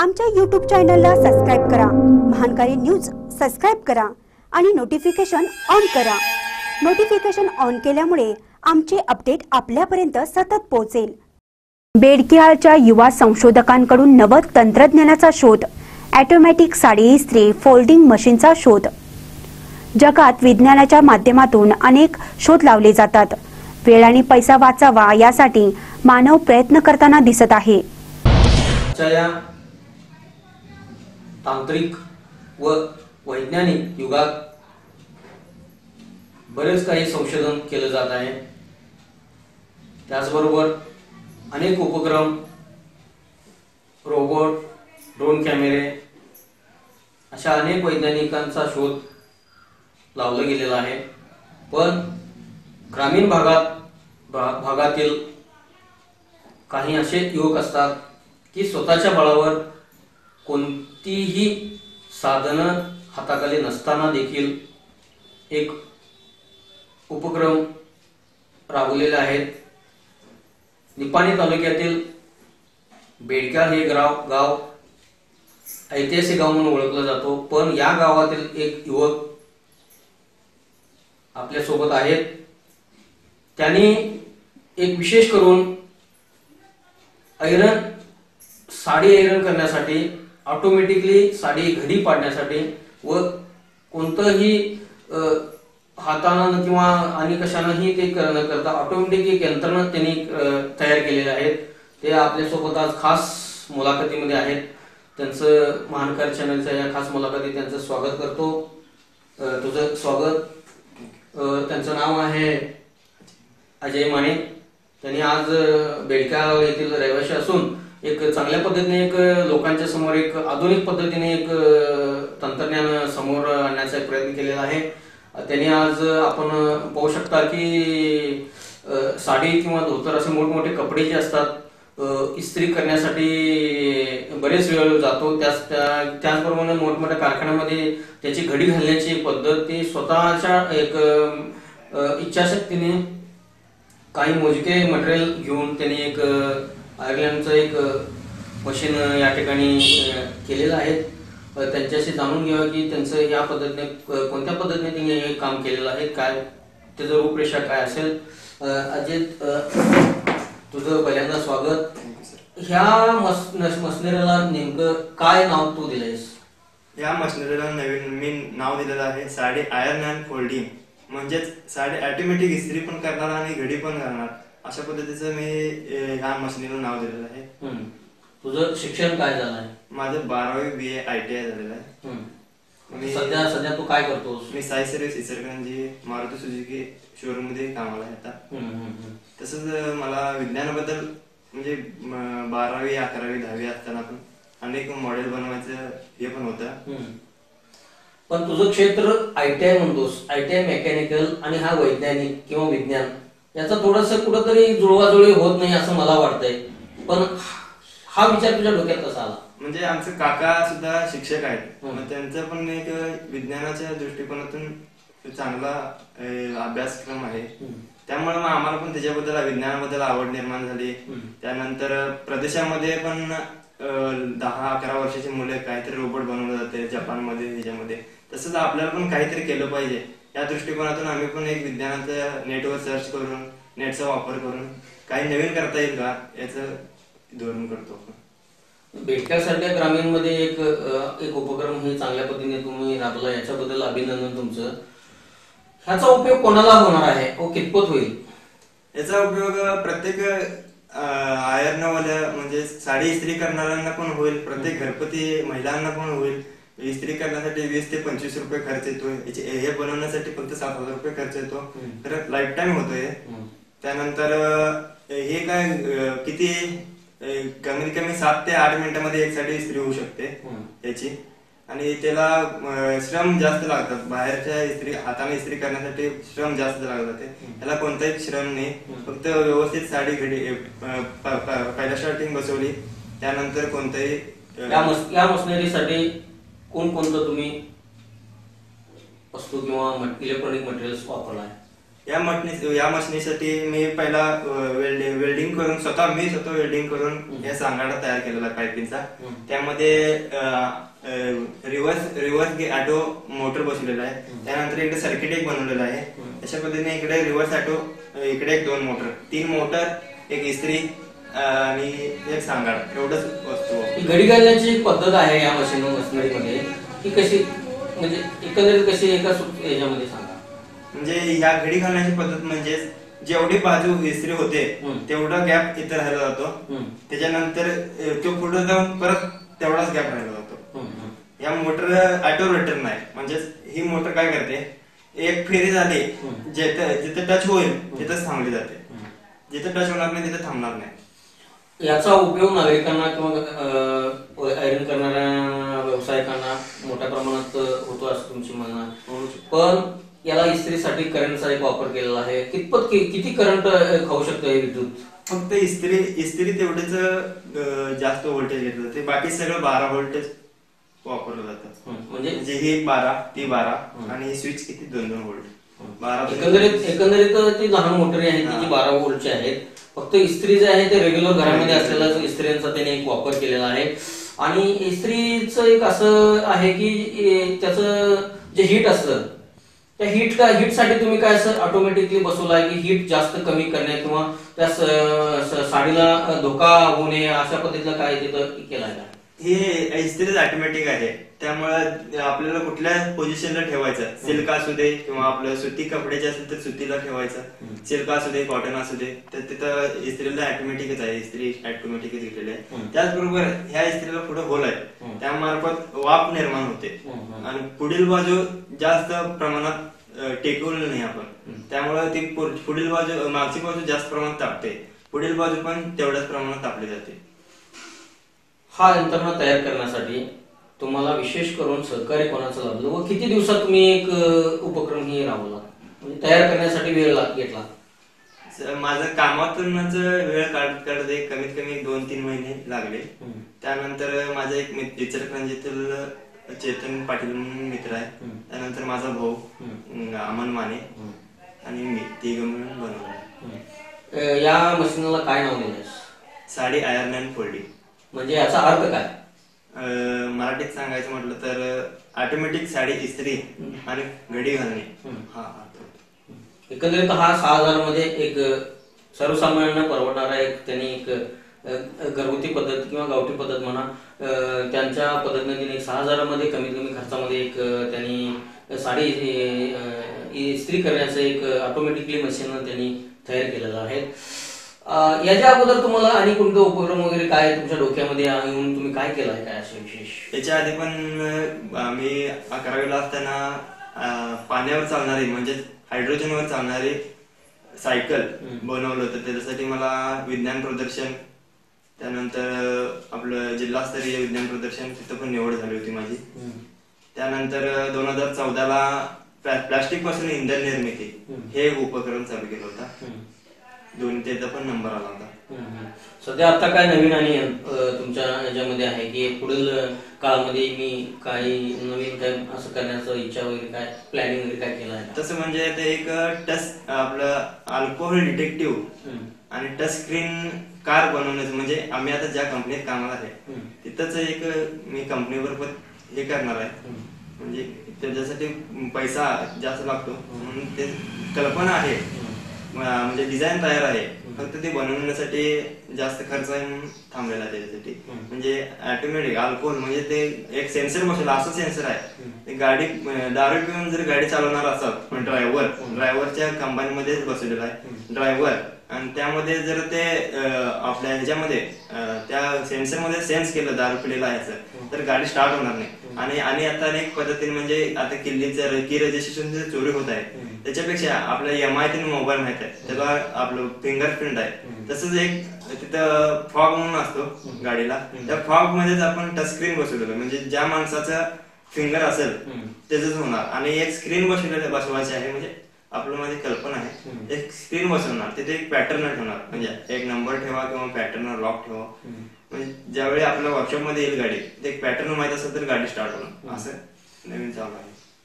आमच्या YouTube चॅनलला subscribe करा, महानकारी न्यूज सबस्क्राइब करा आणि नोटिफिकेशन ऑन करा। नोटिफिकेशन ऑन केल्यामुळे आमचे अपडेट आपल्यापर्यंत सतत पोहोचेल। बेडकियाळच्या युवा संशोधकांकडून नव तंत्रज्ञानाचा शोध, ऑटोमॅटिक साडी इस्त्री फोल्डिंग मशीनचा शोध। जगात विज्ञानाच्या माध्यमातून अनेक शोध लावले जातात। वेळ आणि पैसा वाचावा यासाठी मानव प्रयत्न करताना दिसत आहे। तांत्रिक व वैज्ञानिक युगात बरेच काही संशोधन केले जात आहे। त्याचबरोबर अनेक उपक्रम, रोबोट, ड्रोन कॅमेरे अशा अनेक वैज्ञानिकांचा शोध लावला गेलेला आहे। पण ग्रामीण भागातील काही असे युवक असतात की स्वतःच्या बळावर कोणतीही साधनं हाताखाली नसताना देखील एक उपक्रम राबवलेले आहेत। निपाणी तालुक्यातील बेडकियाळ हे गाव ऐतिहासिक गाव म्हणून ओळखलं जातो। पण या गावातील एक युवक आपल्या सोबत आहेत। त्यांनी एक विशेष करून साडी आयरन करण्यासाठी, ऑटोमॅटिकली साडी घडी पाडण्यासाठी व कोणतंही हाताने किंवा आणि कशानेही ते न करता ऑटोमॅटिक एक यंत्रणा त्यांनी तयार केलेले आहेत। ते आपल्या सोबत आज खास मुलाखतीमध्ये आहेत। त्यांचं महानकर चॅनलच्या या खास मुलाखतीत त्यांचं स्वागत करतो। तुझं स्वागत। त्यांचं नाव आहे अजय माने। त्यांनी आज बेडकियाळ येथील रहिवासी असून एक चांगल्या पद्धतीने एक लोकांच्या समोर एक आधुनिक पद्धतीने एक तंत्रज्ञान समोर आणण्याचा प्रयत्न केलेला आहे। त्यांनी आज आपण पाहू शकता की साडी किंवा धोतर असे मोठमोठे कपडे जे असतात इस्त्री करण्यासाठी बरेच वेळ जातो। त्याचप्रमाणे मोठमोठ्या कारखान्यामध्ये त्याची घडी घालण्याची पद्धत ती स्वतःच्या एक इच्छाशक्तीने काही मोजके मटेरियल घेऊन त्यांनी एक आयर्लंडचं एक मशीन या ठिकाणी केलेलं आहे। त्यांच्याशी जाणून घ्यावं की त्यांचं या पद्धतीने कोणत्या पद्धतीने त्यांनी हे काम केलेलं आहे, काय त्याचं रूपरेषा काय असेल। अजय, तुझं पहिल्यांदा स्वागत। ह्या मशिनरीला नेमकं काय नाव तू दिलंयस? या मशिनरीला नवीन मी नाव दिलेलं आहे साडी आयर्न अँड फोल्डिंग, म्हणजेच साडी ऑटोमॅटिक इस्त्री पण करणार आणि घडी पण घालणार अशा पद्धतीचं मी ह्या मशिनरीला नाव दिलेलं आहे। तुझं शिक्षण काय झालं आहे? माझं 12वी BA ITI झालेलं आहे। सध्या तू काय करतोस? मी Sai service Ichalkaranji Maruti Suzuki showroom मध्ये कामाला आहे आता। तसंच मला विज्ञानाबद्दल म्हणजे 12वी 11वी 10वी असताना पण अनेक मॉडेल बनवायचं हे पण होतं। पण तुझं क्षेत्र ITI म्हणतोस, ITI मेकॅनिकल आणि हा वैज्ञानिक किंवा विज्ञान याचा थोडस कुठंतरी जुळवाजुळवी होत नाही असं मला वाटतंय। पण हा विचार तुझ्या डोक्यात कसा आला? म्हणजे आमचे काका सुद्धा शिक्षक आहेत, मग त्यांचं पण एक विज्ञानाच्या दृष्टिकोनातून चांगला अभ्यासक्रम आहे। त्यामुळे मग आम्हाला पण त्याच्याबद्दल विज्ञानाबद्दल आवड निर्माण झाली। त्यानंतर प्रदेशामध्ये पण 10-11 वर्षाची मुले काहीतरी रोबोट बनवले जाते जपानमध्ये, ह्याच्यामध्ये तसंच आपल्याला पण काहीतरी केलं पाहिजे या दृष्टिकोनातून आम्ही पण एक विज्ञानाचं नेटवर सर्च करून नेटचा वापर करून काही नवीन करता येईल का याचं धोरण करतो। बेडकियाळ सारख्या ग्रामीण मध्ये एक उपक्रम हे चांगल्या पद्धतीने तुम्ही राबवला, याच्याबद्दल अभिनंदन तुमचं। ह्याचा उपयोग कोणाला होणार आहे व कितपत होईल? याचा उपयोग प्रत्येक आयर्नवाल्या म्हणजे साडी इस्त्री करणाऱ्यांना पण होईल, प्रत्येक घरपती महिलांना पण होईल। इस्त्री करण्यासाठी 20 ते 25 रुपये खर्च येतो, हे बनवण्यासाठी फक्त 7,000 रुपये खर्च येतो, तर लाईफ टाइम होतोय। त्यानंतर हे काय किती कमीत कमी 7 ते 8 मिनिटांमध्ये एक साडी इस्त्री होऊ शकते याची, आणि त्याला श्रम जास्त लागतात। बाहेरच्या इस्त्री हाताने इस्त्री करण्यासाठी श्रम जास्त लागतात, त्याला कोणताही श्रम नाही, फक्त व्यवस्थित साडी घडी पहिल्या स्टार्टिंग बसवली, त्यानंतर कोणताही या मशिनरीसाठी कोणकोणतं तुम्ही वस्तू किंवा इलेक्ट्रॉनिक मटेरियल्स वापरला आहे? या मशिनीसाठी मी पहिला वेल्डिंग करून स्वतः वेल्डिंग करून या सांगाडा तयार केलेला पायपिंगचा. त्यामध्ये रिव्हर्स ऑटो मोटर बसवलेला आहे. त्यानंतर इकडे सर्किट एक बनवलेला आहे. अशा पद्धतीने इकडे रिव्हर्स ऑटो, इकडे एक 2 मोटर, 3 मोटर, एक इस्त्री आणि एक सांगाड, एवढंच वस्तू. घडी घालण्याची पद्धत आहे या मशिनरीमध्ये की कशी, म्हणजे एकंदरीत कशी एका याच्यामध्ये सांगा. म्हणजे या घडी घालण्याची पद्धत म्हणजे जेवढी बाजू इस्त्री होते तेवढा गॅप इथं राहिला जातो. त्याच्यानंतर तो पुढे जाऊन परत तेवढाच गॅप राहिला जातो. या मोटर ऑटो रोटर नाही, म्हणजे ही मोटर काय करते, एक फेरी झाली जिथे टच होईल तिथेच थांबली जाते. जिथे टच होणार नाही तिथे थांबणार नाही. याचा उपयोग नागरिकांना किंवा आयरन करणाऱ्या व्यावसायिकांना मोठ्या प्रमाणात होतो असं तुमची म्हणणं. पण याला इस्त्रीसाठी करंटचा एक वापर केलेला आहे. किती करंट खाऊ शकतो हे विद्युत? फक्त इस्त्री तेवढेच जास्त व्होल्टेज घेतलं जाते, बाकी सगळं 12 व्होल्टेज वापरलं जातं. म्हणजे ही 12, ती 12 आणि स्विच किती 2-2 व्होल्ट. एकंदरीत ती लहान मोटरी आहे ती 12 व्होल्टची आहेत. फक्त इस्त्री जे आहे ते रेग्युलर घरामध्ये असलेला इस्त्रीचा त्याने एक वापर केलेला आहे. आणि इस्त्रीचं एक असं आहे की त्याचं जे हीट असतं त्या हीटसाठी तुम्ही काय असं ऑटोमॅटिकली बसवलं आहे की हीट जास्त कमी करणे किंवा त्या साडीला धोका होऊ नये अशा पद्धतीचं काय तिथं केलं आहे? हे इस्त्रीच ऑटोमॅटिक आहे, त्यामुळे आपल्याला कुठल्या पोझिशनला ठेवायचं, सिल्क असू दे किंवा आपलं सुती कपड्याचे असेल तर सुतीला ठेवायचं, सिल्क असू दे कॉटन असू दे, तर तिथं इस्त्रीला ऑटोमॅटिकच आहे, इस्त्री ऑटोमॅटिकच घेतलेली आहे. त्याचबरोबर ह्या इस्त्रीला पुढे होल आहे, त्यामार्फत वाफ निर्माण होते आणि पुढील बाजू जास्त प्रमाणात टेकवलं नाही आपण, त्यामुळे ती पुढील बाजू मागची बाजू जास्त प्रमाणात तापते, पुढील बाजू पण तेवढ्याच प्रमाणात तापली जाते. हा यंत्रणा तयार करण्यासाठी तुम्हाला विशेष करून सहकार्य कोणाचं लाभलं व किती दिवसात तुम्ही एक उपक्रम ही राबवला, म्हणजे तयार करण्यासाठी वेळ घेतला? माझं कामातूनच वेळ काढत कमीत कमी 2-3 महिने लागले. त्यानंतर माझा एक इचलकरंजीतील चेतन पाटील म्हणून मित्र आहे, त्यानंतर माझा भाऊ अमन माने आणि मी तिघं मिळून बनवलं. या मशीनला काय नाव दिलं? Sari iron and folding. म्हणजे याचा अर्थ काय? मराठीत सांगायचं म्हटलं तर ऑटोमॅटिक साडी इस्त्री आणि घडी घालणे हा अर्थ होतो. एकंदरीत हा 6,000 मध्ये एक सर्वसामान्यांना परवडणारा एक त्यांनी एक घरगुती पद्धत किंवा गावठी पद्धत म्हणा त्यांच्या पद्धतीने 6,000 मध्ये कमीत कमी खर्चामध्ये एक त्यांनी साडी इस्त्री करण्याचं एक ऑटोमॅटिकली मशीन त्यांनी तयार केलेलं आहे. याच्या अगोदर तुम्हाला आणि कोणते उपक्रम वगैरे काय तुमच्या डोक्यामध्ये येऊन तुम्ही काय केलं आहे काय असं विशेष? याच्या आधी पण आम्ही 11वीला असताना पाण्यावर चालणारी म्हणजे हायड्रोजनवर चालणारी सायकल बनवलं होतं. त्याच्यासाठी मला विज्ञान प्रदर्शन, त्यानंतर आपलं जिल्हास्तरीय विज्ञान प्रदर्शन तिथं पण निवड झाली होती माझी. त्यानंतर 2014ला प्लास्टिक पासून इंधन निर्मिती हे उपक्रम चालू केला होता. त्याचा पण नंबर आला होता. सध्या आता काय नवीन आणि तुमच्या याच्यामध्ये आहे की पुढील काळामध्ये मी काही नवीन काय असं करण्याचं इच्छा वगैरे काय प्लॅनिंग वगैरे काय केलं आहे? तसं म्हणजे ते एक टच आपलं अल्कोहोल डिटेक्टिव्ह आणि टच स्क्रीन कार बनवण्याचं, म्हणजे आम्ही आता ज्या कंपनीत कामाला आहे तिथंच एक मी कंपनीवर पण हे करणार आहे. म्हणजे त्याच्यासाठी पैसा जास्त लागतो म्हणून ते कल्पना आहे, म्हणजे डिझाईन तयार आहे, फक्त ते बनवण्यासाठी जास्त खर्च आहे म्हणून थांबलेला आहे त्याच्यासाठी. म्हणजे ऑटोमॅटिक अल्कोहोल म्हणजे ते एक सेन्सर बसवला, असं सेन्सर आहे गाडी दारू पिऊन जर गाडी चालवणार असाल ड्रायव्हरच्या कंपनीमध्येच बसवलेला आहे ड्रायव्हर, आणि त्यामध्ये जर ते आपल्या ह्याच्यामध्ये त्या सेन्सर मध्ये सेन्स केलं दारू पिलेला आहे तर गाडी स्टार्ट होणार नाही. आणि आता अनेक पद्धतीने म्हणजे आता किल्लीचं की रजिस्ट्रेशन जे चोरी होत आहे त्याच्यापेक्षा आपल्या MI मोबाईल माहित आहे त्याला आपलं फिंगरप्रिंट आहे, तसंच एक तिथं फॉग म्हणून असतो गाडीला, त्या फॉग मध्येच आपण टच स्क्रीन बसवलेलं, म्हणजे ज्या माणसाचं फिंगर असेल त्याच होणार. आणि एक स्क्रीन बसवायची आहे, म्हणजे आपलं माझी कल्पना आहे, एक स्क्रीन बसवणार तिथे एक पॅटर्न ठेवणार, म्हणजे एक नंबर ठेवा किंवा पॅटर्न लॉक ठेवा, म्हणजे ज्यावेळी आपल्या वर्कशॉप मध्ये येईल गाडी ते एक पॅटर्न माहित असेल तर गाडी स्टार्ट होणार. असं नवीन चालू आहे.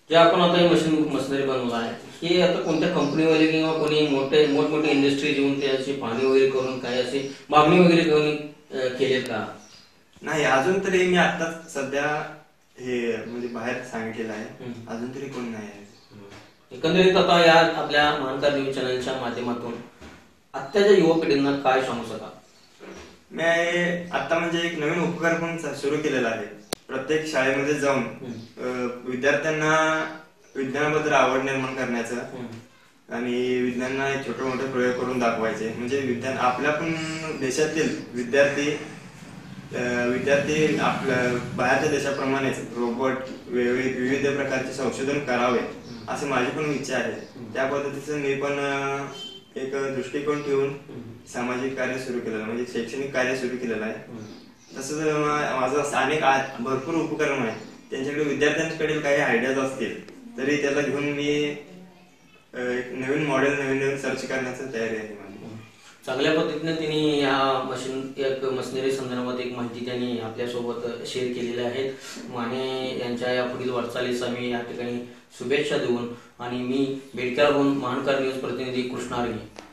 जे आपण आता हे मशिनरी बनवलं आहे हे आता कोणत्या कंपनीवाले किंवा कोणी मोठमोठे इंडस्ट्री येऊन त्याची पाहणी वगैरे करून काय अशी मागणी वगैरे कोणी केलेत का? नाही, अजून तरी मी आता सध्या हे म्हणजे बाहेर सांगितलेलं आहे, अजून तरी कोण नाही आहे. एकंदरीत आता या आपल्या महानकर न्यूज चॅनलच्या माध्यमातून आत्ताच्या युवा पिढींना काय सांगू शकाल? मी आता म्हणजे एक नवीन उपक्रम पण सुरू केलेला आहे. प्रत्येक शाळेमध्ये जाऊन विद्यार्थ्यांना विज्ञानाबद्दल आवड निर्माण करण्याचं आणि विज्ञानाला एक छोटे मोठे प्रयोग करून दाखवायचे. म्हणजे विज्ञान आपल्या पण देशातील विद्यार्थी आपल्या बाहेरच्या देशाप्रमाणेच रोबोट विविध प्रकारचे संशोधन करावे असे माझी पण इच्छा आहे. त्या पद्धतीचं मी पण एक दृष्टिकोन ठेवून सामाजिक कार्य सुरू केलेलं म्हणजे शैक्षणिक कार्य सुरू केलेलं आहे. तसंच माझं अनेक भरपूर उपक्रम आहे. त्यांच्याकडे विद्यार्थ्यांकडे काही आयडियाज असतील तरी त्याला घेऊन मी एक नवीन मॉडेल नवीन सर्च करण्याची तयारी आहे माझी. चांगल्या पद्धतीने त्यांनी या मशिनरी संदर्भात एक माहिती त्यांनी आपल्यासोबत शेअर केलेल्या आहेत. माने यांच्या या पुढील वाटचालीस आम्ही या ठिकाणी शुभेच्छा देऊन आणि मी बेडक्याहून महानकर न्यूज प्रतिनिधी कृष्णा आर्गे.